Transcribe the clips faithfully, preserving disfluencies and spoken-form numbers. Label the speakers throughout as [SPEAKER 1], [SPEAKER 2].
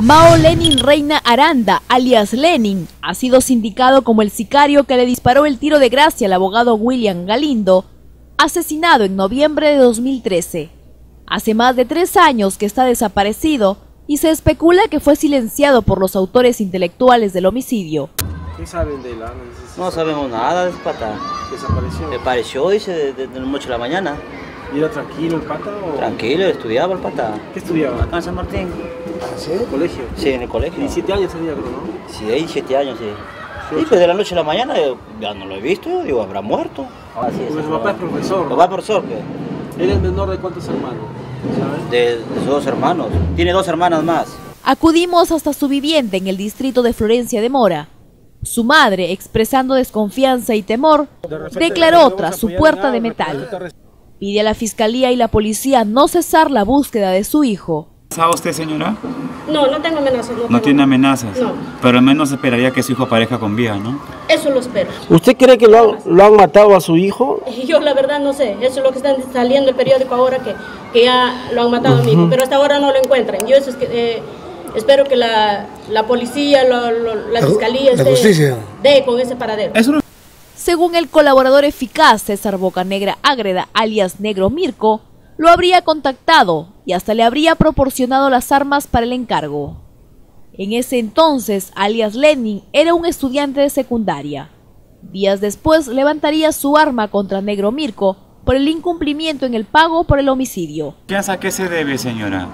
[SPEAKER 1] Mao Lenin Reina Aranda, alias Lenin, ha sido sindicado como el sicario que le disparó el tiro de gracia al abogado William Galindo, asesinado en noviembre de dos mil trece. Hace más de tres años que está desaparecido y se especula que fue silenciado por los autores intelectuales del homicidio.
[SPEAKER 2] ¿Qué saben de él?
[SPEAKER 3] No sabemos nada de ese pata.
[SPEAKER 2] ¿Desapareció?
[SPEAKER 3] Desapareció, dice, desde de, de noche a la mañana.
[SPEAKER 2] ¿Y era tranquilo el pata? O...
[SPEAKER 3] Tranquilo, estudiaba el pata.
[SPEAKER 2] ¿Qué estudiaba?
[SPEAKER 3] Acá en San Martín.
[SPEAKER 2] ¿Sí? ¿En el colegio?
[SPEAKER 3] Sí, en el colegio.
[SPEAKER 2] diecisiete años tenía, creo, ¿no?
[SPEAKER 3] Sí, diecisiete años, sí. Sí, y pues de la noche a la mañana yo ya no lo he visto, digo, habrá muerto.
[SPEAKER 2] Así es. Porque su papá es profesor.
[SPEAKER 3] Papá es profesor, ¿qué?
[SPEAKER 2] ¿Él es menor de cuántos hermanos? ¿Sabes?
[SPEAKER 3] De, de sus dos hermanos. Tiene dos hermanas más.
[SPEAKER 1] Acudimos hasta su vivienda en el distrito de Florencia de Mora. Su madre, expresando desconfianza y temor, declaró tras su puerta de metal. Pide a la fiscalía y la policía no cesar la búsqueda de su hijo.
[SPEAKER 4] ¿Sabe usted, señora?
[SPEAKER 5] No, no tengo amenazas. No,
[SPEAKER 4] no
[SPEAKER 5] tengo...
[SPEAKER 4] tiene amenazas.
[SPEAKER 5] No.
[SPEAKER 4] Pero al menos esperaría que su hijo aparezca con vida, ¿no?
[SPEAKER 5] Eso lo espero.
[SPEAKER 2] ¿Usted cree que lo han, lo han matado a su hijo?
[SPEAKER 5] Yo la verdad no sé. Eso es lo que está saliendo el periódico ahora, que, que ya lo han matado uh-huh. a mi hijo. Pero hasta ahora no lo encuentran. Yo eso es que, eh, espero que la, la policía, lo, lo, la fiscalía
[SPEAKER 6] la
[SPEAKER 5] esté, dé con ese paradero.
[SPEAKER 4] Eso no...
[SPEAKER 1] Según el colaborador eficaz César Bocanegra Ágreda, alias Negro Mirko, lo habría contactado y hasta le habría proporcionado las armas para el encargo. En ese entonces, alias Lenin era un estudiante de secundaria. Días después levantaría su arma contra Negro Mirko por el incumplimiento en el pago por el homicidio.
[SPEAKER 4] ¿A qué se debe, señora?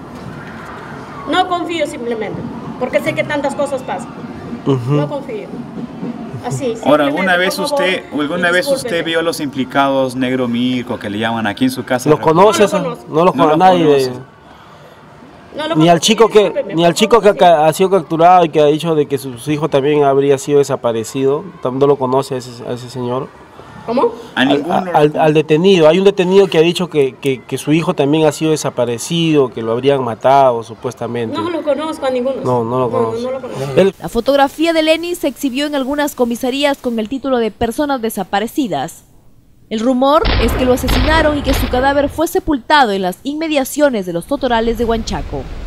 [SPEAKER 5] No confío simplemente, porque sé que tantas cosas pasan. Uh-huh. No confío. Así,
[SPEAKER 4] Ahora, ¿alguna vez usted alguna vez usted vio a los implicados Negro Mirko que le llaman aquí en su casa?
[SPEAKER 2] ¿Los conoces? No, no los conoce nadie. No lo ni al chico que ni al chico que ha sido capturado y que ha dicho de que su, su hijo también habría sido desaparecido. ¿No lo conoce a ese, a ese señor?
[SPEAKER 5] ¿Cómo?
[SPEAKER 4] ¿A
[SPEAKER 2] al, al, al detenido. Hay un detenido que ha dicho que, que, que su hijo también ha sido desaparecido, que lo habrían matado supuestamente.
[SPEAKER 5] No lo conozco a ninguno.
[SPEAKER 2] No, no lo conozco. No, no lo conozco.
[SPEAKER 1] El... La fotografía de Lenin se exhibió en algunas comisarías con el título de personas desaparecidas. El rumor es que lo asesinaron y que su cadáver fue sepultado en las inmediaciones de los totorales de Huanchaco.